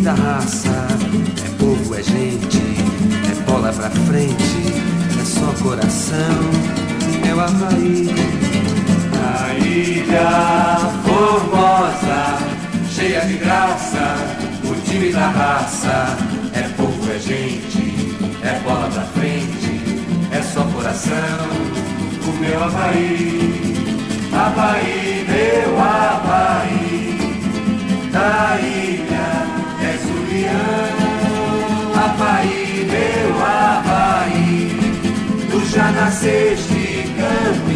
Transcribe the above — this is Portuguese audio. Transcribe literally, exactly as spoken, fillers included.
da raça. É povo, é gente, é bola pra frente, é só coração, é o Havaí. A ilha formosa, cheia de graça, o time da raça. É povo, é gente, é bola pra frente, é só coração, o meu Havaí. Havaí, meu Havaí, da ilha és o leão. Havaí, meu Havaí, tu já nasceste cantando.